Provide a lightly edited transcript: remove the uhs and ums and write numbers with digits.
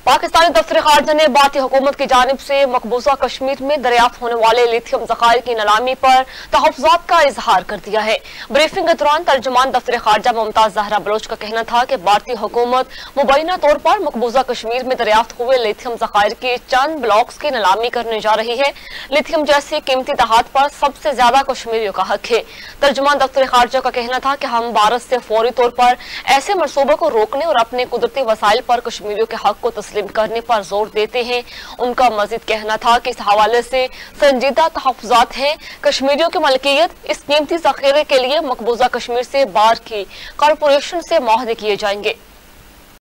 पाकिस्तानी दफ्तर खारजा ने भारतीय हुकूमत की जानिब से मकबूजा कश्मीर में दरियाफ्त होने वाले लिथियम ज़खायर की नीलामी पर तहफ़्फ़ुज़ात का इजहार कर दिया है। ब्रीफिंग के दौरान तर्जुमान दफ्तर खारजा मुमताज ज़हरा बलोच का कहना था कि भारतीय हुकूमत मुबैना तौर पर मकबूजा कश्मीर में दरियाफ्त हुए लिथियम ज़खायर के चंद ब्लॉक्स की नीलामी करने जा रही है। लिथियम जैसी कीमती धात पर सबसे ज्यादा कश्मीरियों का हक है। तर्जुमान दफ्तर खारजा का कहना था कि हम भारत से फौरी तौर पर ऐसे मनसूबों को रोकने और अपने कुदरती वसाइल पर कश्मीरियों के हक को तस्लीम करने पर जोर देते हैं। उनका मजीद कहना था कि इस हवाले से संजीदा तहफ़्फ़ुज़ात हैं। कश्मीरियों की मलकियत इस कीमती ज़ख़ीरे के लिए मकबूजा कश्मीर से बाहर की कॉरपोरेशन से मुआहदे किए जाएंगे।